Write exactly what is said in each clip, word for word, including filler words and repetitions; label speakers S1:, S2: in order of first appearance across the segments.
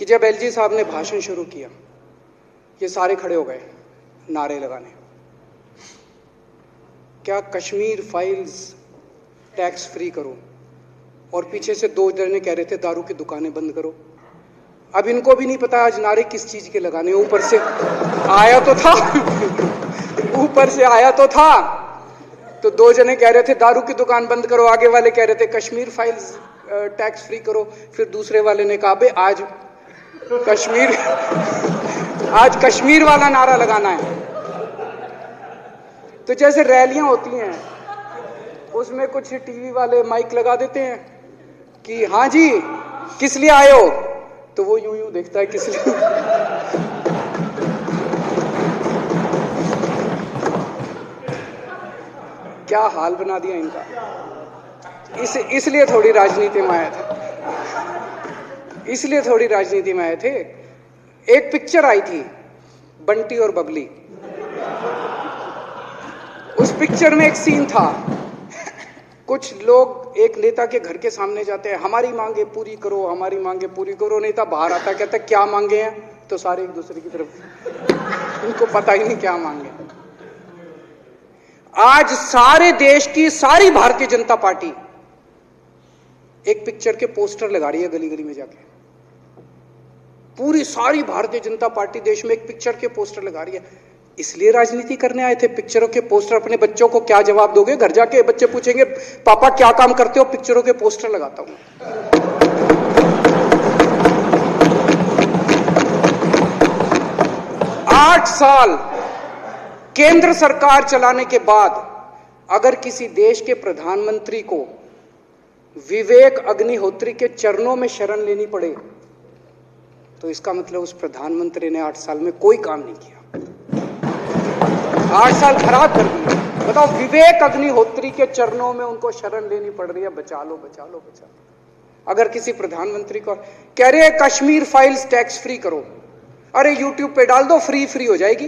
S1: कि जब एलजी साहब ने भाषण शुरू किया, ये सारे खड़े हो गए नारे लगाने, क्या कश्मीर फाइल्स टैक्स फ्री करो, और पीछे से दो जने कह रहे थे दारू की दुकानें बंद करो। अब इनको भी नहीं पता आज नारे किस चीज के लगाने, ऊपर से आया तो था ऊपर से आया तो था तो दो जने कह रहे थे दारू की दुकान बंद करो, आगे वाले कह रहे थे कश्मीर फाइल्स टैक्स फ्री करो, फिर दूसरे वाले ने कहा बे आज कश्मीर आज कश्मीर वाला नारा लगाना है। तो जैसे रैलियां होती हैं उसमें कुछ टीवी वाले माइक लगा देते हैं कि हाँ जी किस लिए आए हो, तो वो यूं यूं देखता है किस लिए क्या हाल बना दिया इनका। इस इसलिए थोड़ी राजनीति में आए थे इसलिए थोड़ी राजनीति में आए थे। एक पिक्चर आई थी बंटी और बबली, उस पिक्चर में एक सीन था, कुछ लोग एक नेता के घर के सामने जाते हैं, हमारी मांगे पूरी करो हमारी मांगे पूरी करो। नेता बाहर आता कहता है क्या मांगे हैं, तो सारे एक दूसरे की तरफ, उनको पता ही नहीं क्या मांगे। आज सारे देश की सारी भारतीय जनता पार्टी एक पिक्चर के पोस्टर लगा रही है गली गली में जाके। पूरी सारी भारतीय जनता पार्टी देश में एक पिक्चर के पोस्टर लगा रही है। इसलिए राजनीति करने आए थे, पिक्चरों के पोस्टर। अपने बच्चों को क्या जवाब दोगे? घर जाके बच्चे पूछेंगे पापा क्या काम करते हो? पिक्चरों के पोस्टर लगाता हूं। आठ साल केंद्र सरकार चलाने के बाद अगर किसी देश के प्रधानमंत्री को विवेक अग्निहोत्री के चरणों में शरण लेनी पड़े तो इसका मतलब उस प्रधानमंत्री ने आठ साल में कोई काम नहीं किया, आठ साल खराब कर दिए। बताओ, विवेक अग्निहोत्री के चरणों में उनको शरण लेनी पड़ रही है, बचा लो बचा लो बचा लो। अगर किसी प्रधानमंत्री को कह रहे हैं कश्मीर फाइल्स टैक्स फ्री करो, अरे यूट्यूब पे डाल दो फ्री फ्री हो जाएगी।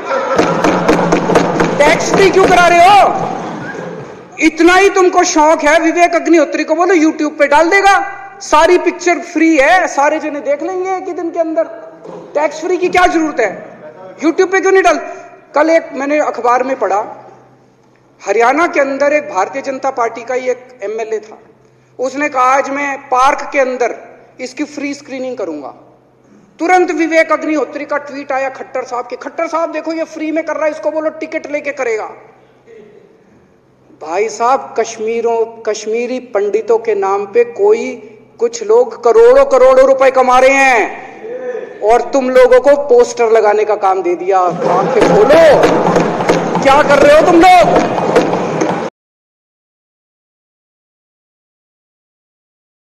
S1: टैक्स फ्री क्यों करा रहे हो? इतना ही तुमको शौक है, विवेक अग्निहोत्री को बोलो यूट्यूब पे डाल देगा, सारी पिक्चर फ्री है, सारे जने देख लेंगे एक ही दिन के अंदर। टैक्स फ्री की क्या जरूरत है? यूट्यूब पे क्यों नहीं डाल? कल एक मैंने अखबार में पढ़ा, हरियाणा के अंदर एक भारतीय जनता पार्टी का ही एक एमएलए था, उसने कहा आज मैं पार्क के अंदर इसकी फ्री स्क्रीनिंग करूंगा। तुरंत विवेक अग्निहोत्री का ट्वीट आया खट्टर साहब के, खट्टर साहब देखो ये फ्री में कर रहा है, इसको बोलो टिकट लेके करेगा। भाई साहब, कश्मीरों कश्मीरी पंडितों के नाम पे कोई कुछ लोग करोड़ों करोड़ों रुपए कमा रहे हैं और तुम लोगों को पोस्टर लगाने का काम दे दिया। आंखें खोलो, क्या कर रहे हो तुम लोग?